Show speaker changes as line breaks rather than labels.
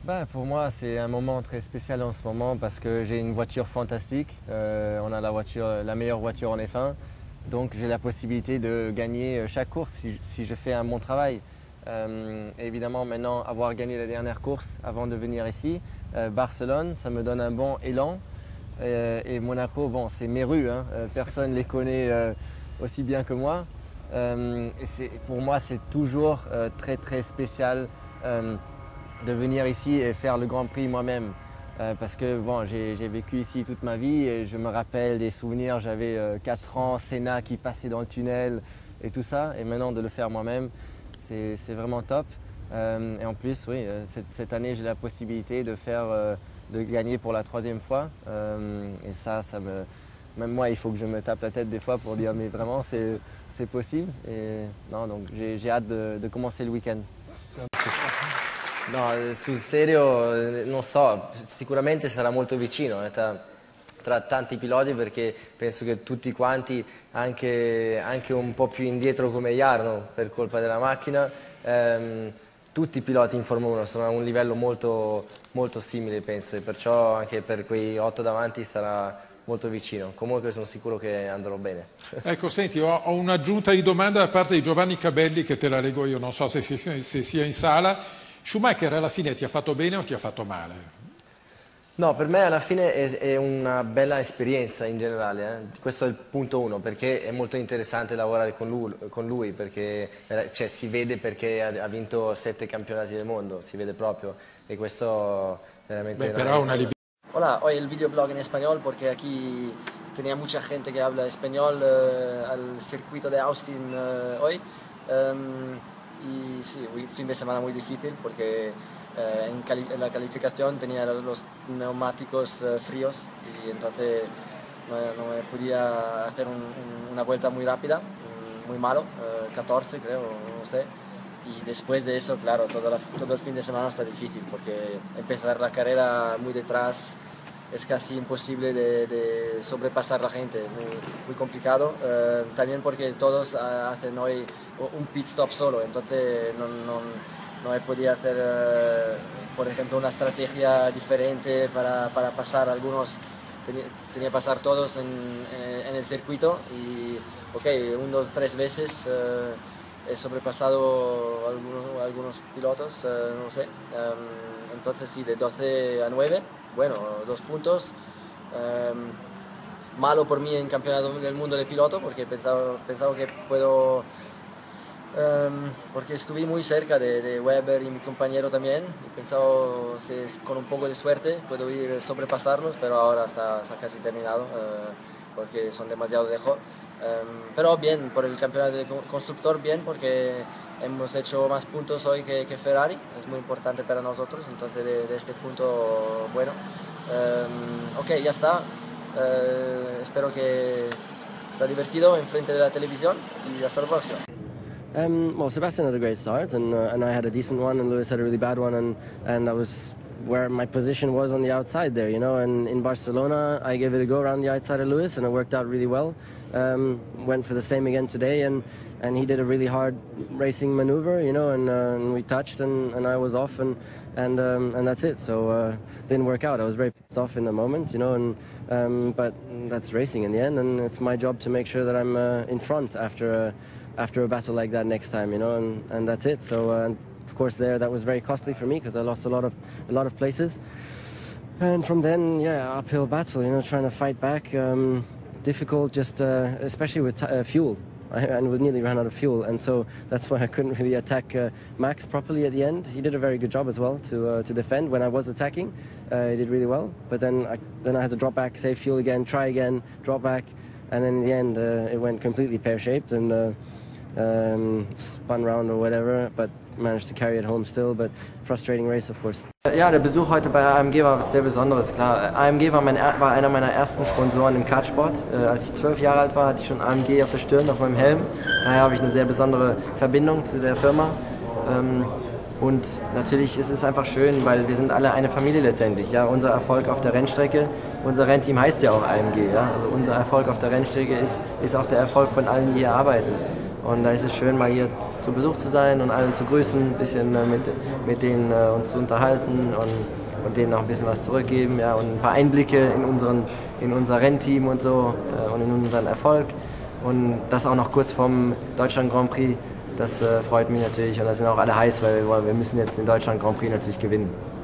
Bah, pour moi, c'est un moment très spécial en ce moment parce que j'ai une voiture fantastique. On a la meilleure voiture en F1. Donc j'ai la possibilité de gagner chaque course si je fais un bon travail. Évidemment, maintenant, avoir gagné la dernière course avant de venir ici, Barcelone, ça me donne un bon élan. Et Monaco, bon, c'est mes rues, hein. Personne ne les connaît aussi bien que moi. Pour moi, c'est toujours très très spécial de venir ici et faire le Grand Prix moi-même. Parce que bon, j'ai vécu ici toute ma vie et je me rappelle des souvenirs, j'avais 4 ans, Senna qui passait dans le tunnel et tout ça. Et maintenant de le faire moi-même, c'est vraiment top. Et en plus, oui, cette année j'ai la possibilité de gagner pour la 3e fois. Et même moi, il faut que je me tape la tête des fois pour dire mais vraiment c'est possible. Et non, donc j'ai hâte de commencer le week-end. No, sul serio non so, sicuramente sarà molto vicino tra tanti piloti perché penso che tutti quanti, anche un po' più indietro come Jarno per colpa della macchina, tutti i piloti in Formula 1 sono a un livello molto, molto simile penso e perciò anche per quei 8 davanti sarà molto vicino. Comunque sono sicuro che andrò bene.
Ecco, senti, ho un'aggiunta di domanda da parte di Giovanni Cabelli che te la leggo io, non so se sia in sala. Schumacher alla fine ti ha fatto bene o ti ha fatto male?
No, per me alla fine è una bella esperienza in generale, Questo è il punto 1, perché è molto interessante lavorare con lui perché cioè, si vede perché ha vinto 7 campionati del mondo, si vede proprio e questo veramente...
Hola, hoy el videoblog en español porque aquí tenía mucha gente que habla español al circuito de Austin hoy. Y sí, un fin de semana muy difícil porque en la calificación tenía los neumáticos fríos y entonces no me podía hacer una vuelta muy rápida, muy malo, 14 creo, no sé. Y después de eso, claro, todo el fin de semana está difícil porque empezar la carrera muy detrás es casi imposible de sobrepasar la gente, es muy complicado. También porque todos hacen hoy un pit stop solo, entonces no he podido hacer, por ejemplo, una estrategia diferente para pasar algunos. Tenía que pasar todos en el circuito y, ok, 1, 2, 3 veces he sobrepasado algunos pilotos, no sé. Entonces sí, de 12 a 9. Bueno, 2 puntos. Malo por mí en campeonato del mundo de piloto porque pensaba que puedo, porque estuve muy cerca de Webber y mi compañero también y pensaba con un poco de suerte puedo ir sobrepasarlos, pero ahora está casi terminado porque son demasiado lejos. Pero bien, por el campeonato de constructor bien porque hemos hecho más puntos hoy que Ferrari, es muy importante para nosotros, entonces de este punto bueno. Ok, ya está, espero que está divertido enfrente de la televisión y hasta la próxima.
Well, Sebastian had a great start and I had a decent one and Lewis had a really bad one and I was where my position was on the outside there, you know, and in Barcelona I gave it a go around the outside of Lewis and it worked out really well. Went for the same again today and he did a really hard racing maneuver, you know, and we touched and I was off and that's it. So didn't work out. I was very pissed off in the moment, you know, but that's racing in the end, and it's my job to make sure that I'm in front after a battle like that next time, you know, and that's it. So of course that was very costly for me because I lost a lot of places, and from then, yeah, uphill battle, you know, trying to fight back. Difficult, just especially with fuel. I nearly ran out of fuel, and so that's why I couldn't really attack Max properly at the end. He did a very good job as well to defend when I was attacking. He did really well, but then I had to drop back, save fuel again, try again, drop back, and then in the end it went completely pear-shaped and spun round or whatever, but managed to carry it home still, but frustrating race of course.
Ja, der Besuch heute bei AMG war was sehr Besonderes, klar. AMG war einer meiner ersten Sponsoren im Kartsport. Als ich 12 Jahre alt war, hatte ich schon AMG auf der Stirn, auf meinem Helm. Daher habe ich eine sehr besondere Verbindung zu der Firma. Und natürlich ist es einfach schön, weil wir sind alle eine Familie letztendlich. Ja? Unser Erfolg auf der Rennstrecke, unser Rennteam heißt ja auch AMG. Ja? Also unser Erfolg auf der Rennstrecke ist auch der Erfolg von allen, die hier arbeiten. Und da ist es schön, mal hier
zu Besuch zu sein und allen zu grüßen, ein bisschen mit denen uns zu unterhalten und denen auch ein bisschen was zurückgeben, ja, und ein paar Einblicke in unser Rennteam und so und in unseren Erfolg. Und das auch noch kurz vom Deutschland Grand Prix, das freut mich natürlich und da sind auch alle heiß, weil wir müssen jetzt den Deutschland Grand Prix natürlich gewinnen.